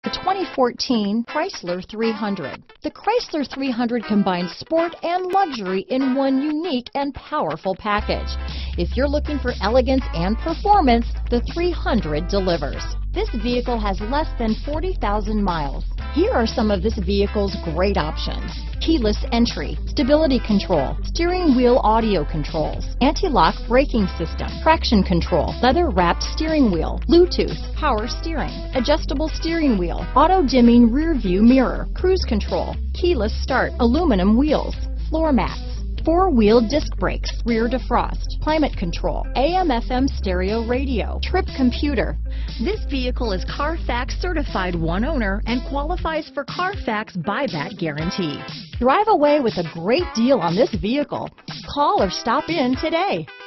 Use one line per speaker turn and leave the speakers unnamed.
The 2014 Chrysler 300. The Chrysler 300 combines sport and luxury in one unique and powerful package. If you're looking for elegance and performance, the 300 delivers. This vehicle has less than 40,000 miles. Here are some of this vehicle's great options: keyless entry, stability control, steering wheel audio controls, anti-lock braking system, traction control, leather-wrapped steering wheel, Bluetooth, power steering, adjustable steering wheel, auto-dimming rear view mirror, cruise control, keyless start, aluminum wheels, floor mats, four-wheel disc brakes, rear defrost, climate control, AM/FM stereo radio, trip computer. This vehicle is Carfax certified one owner and qualifies for Carfax buyback guarantee. Drive away with a great deal on this vehicle. Call or stop in today.